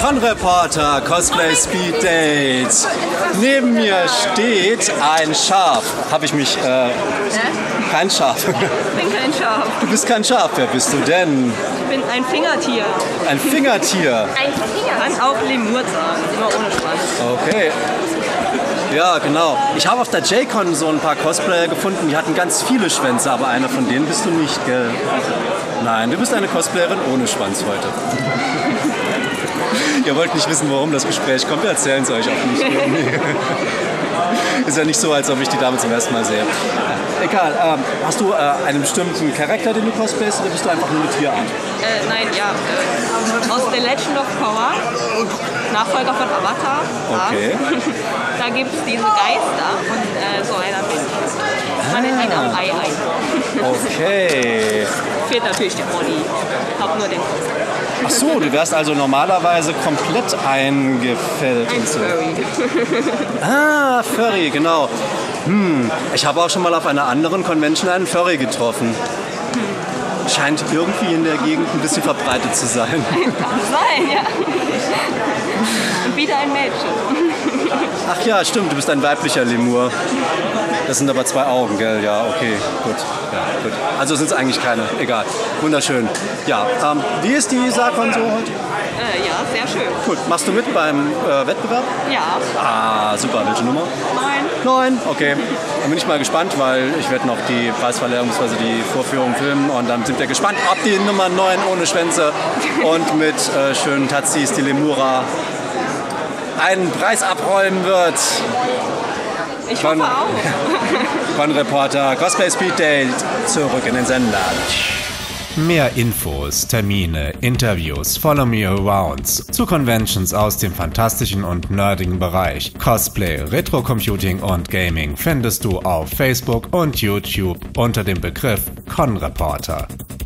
Con-Reporter, Cosplay Speed Date. Neben mir steht ein Schaf. Habe ich mich... Kein Schaf. Ich bin kein Schaf. Du bist kein Schaf. Wer bist du denn? Ich bin ein Fingertier. Ein Fingertier? Ein Finger. Kann auch Lemur sagen, immer ohne Schwanz. Okay. Ja, genau. Ich habe auf der J-Con so ein paar Cosplayer gefunden, die hatten ganz viele Schwänze, aber einer von denen bist du nicht, gell? Nein, du bist eine Cosplayerin ohne Schwanz heute. Ihr wollt nicht wissen, warum das Gespräch kommt, wir erzählen es euch auch nicht. Ist ja nicht so, als ob ich die Dame zum ersten Mal sehe. Egal, hast du einen bestimmten Charakter, den du cosplayst, oder bist du einfach nur eine Tierart? Nein, ja. Aus The Legend of Korra, Nachfolger von Avatar. Okay. Da gibt es diese Geister und so einer bin ich. Man nennt ihn auch Ei. Okay. Fehlt natürlich der Body. Ich habe nur den Kopf. Ach so, du wärst also normalerweise komplett eingefällt. Ein Furry. Ah, Furry, genau. Ich habe auch schon mal auf einer anderen Convention einen Furry getroffen. Scheint irgendwie in der Gegend ein bisschen verbreitet zu sein. Kann sein, ja. Und wieder ein Mädchen. Ach ja, stimmt, du bist ein weiblicher Lemur. Das sind aber 2 Augen, gell? Ja, okay, gut. Ja, gut. Also sind es eigentlich keine. Egal. Wunderschön. Ja, wie ist die Sakon so heute? Ja, sehr schön. Gut. Machst du mit beim Wettbewerb? Ja. Ah, super. Welche Nummer? 9. 9, okay. Dann bin ich mal gespannt, weil ich werde noch die Preisverleihung bzw. die Vorführung filmen und dann sind wir gespannt, ob die Nummer 9 ohne Schwänze und mit schönen Tazis, die Lemura, einen Preis abräumen wird. Ich hoffe auch. Con-Reporter, Cosplay Speed Date, zurück in den Sender. Mehr Infos, Termine, Interviews, Follow Me Arounds zu Conventions aus dem fantastischen und nerdigen Bereich Cosplay, Retro-Computing und Gaming findest du auf Facebook und YouTube unter dem Begriff Con-Reporter.